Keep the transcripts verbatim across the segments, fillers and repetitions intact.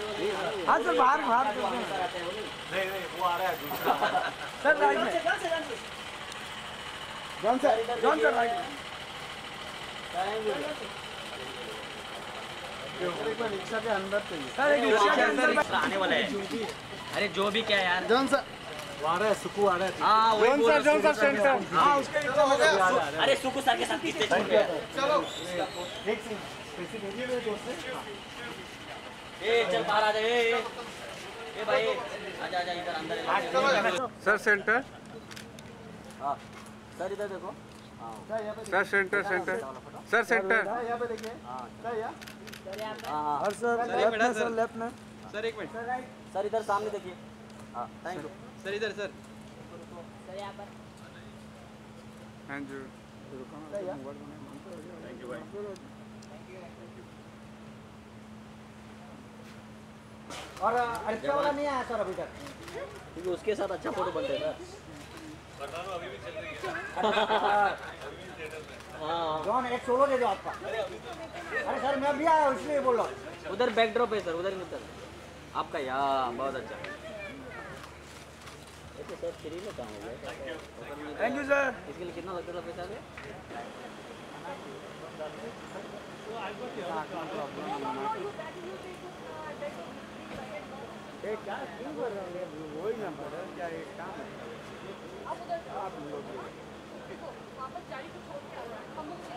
हाँ सर बाहर बाहर नहीं नहीं वो आ रहा है दूसरा सर राइट में John sir John sir right एक बार रिक्शा के अंदर चाहिए सर एक रिक्शा के अंदर आने वाला है। अरे जो भी क्या यार जॉन सर आ रहा है सुकू आ रहा है हाँ वही John sir John sir center हाँ उसके रिक्शा में अरे सुकू सर के साथ किससे छूट गया चलो एक सिंह पैसे दे दिए मेरे दोस्त ने ए चल बाहर आ जा ए ए ए भाई आजा आजा इधर अंदर सर सेंटर हाँ सर इधर देखो sir center center sir center यहाँ पे देखिए सर यहाँ हाँ और सर लेफ्ट में सर लेफ्ट में सर एक मिनट सर इधर सामने देखिए हाँ थैंक यू सर इधर सर हाँ जी थैंक यू भाई और अल्फा वाला नहीं आया सर अभी तक क्योंकि उसके साथ अच्छा फोटो बनते हैं सर अभी भी चल रही है हाँ जॉन एक सोलो दे दो आपका अरे सर मैं भी आया हूँ इसलिए बोल रहा हूँ उधर बैकड्रॉप है सर उधर उधर आपका यहाँ बहुत अच्छा तो सर फ्री में काम हो गया थैंक यू सर इसके लिए कितना लगता था पैसा में एक क्या क्यों कर रहे हैं वही नंबर है क्या एक काम है आप लोग वापस गाड़ी को छोड़ के आ रहा है हम लोग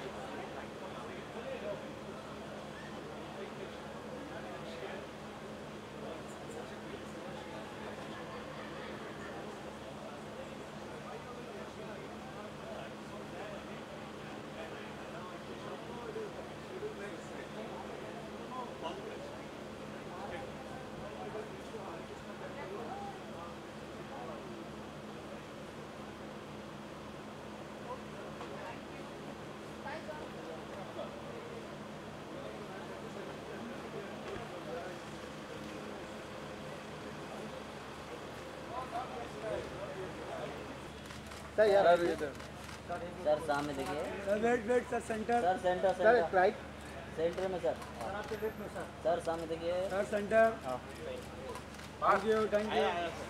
सर यार सर सामने देखिए sir wait wait sir center sir center sir center right center में सर सर आपके वेट में सर सर सामने देखिए sir center thank you thank you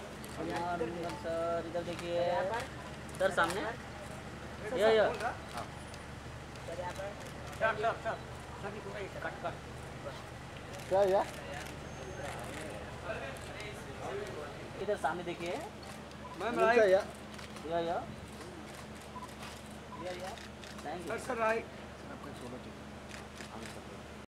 sir इधर देखिए सर सामने ये ये क्या यार इधर सामने देखिए मैम राइट या या या या थैंक यू सर राइट